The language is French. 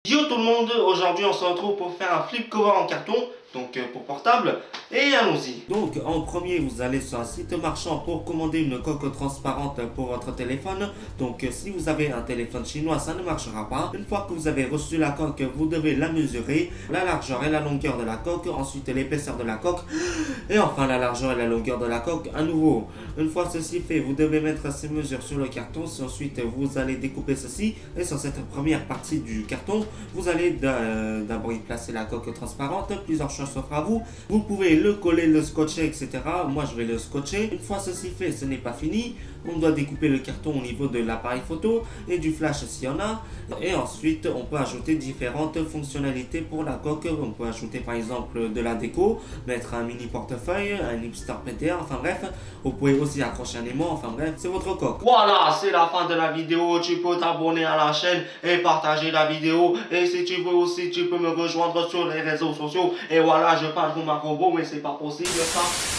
Yo tout le monde, aujourd'hui on se retrouve pour faire un flip cover en carton, donc pour portable, et allons-y. Donc en premier vous allez sur un site marchand pour commander une coque transparente pour votre téléphone. Donc si vous avez un téléphone chinois ça ne marchera pas. Une fois que vous avez reçu la coque, vous devez la mesurer, la largeur et la longueur de la coque, ensuite l'épaisseur de la coque, et enfin la largeur et la longueur de la coque à nouveau. Une fois ceci fait, vous devez mettre ces mesures sur le carton, ensuite vous allez découper ceci, et sur cette première partie du carton, vous allez d'abord y placer la coque transparente. Plusieurs choix s'offrent à vous. Vous pouvez le coller, le scotcher, etc. Moi, je vais le scotcher. Une fois ceci fait, ce n'est pas fini. On doit découper le carton au niveau de l'appareil photo et du flash s'il y en a. Et ensuite, on peut ajouter différentes fonctionnalités pour la coque. On peut ajouter par exemple de la déco, mettre un mini portefeuille, un hipster PTR, enfin bref. Vous pouvez aussi accrocher un aimant, enfin bref, c'est votre coque. Voilà, c'est la fin de la vidéo. Tu peux t'abonner à la chaîne et partager la vidéo. Et si tu veux aussi, tu peux me rejoindre sur les réseaux sociaux. Et voilà, je parle comme un robot, mais c'est pas possible ça.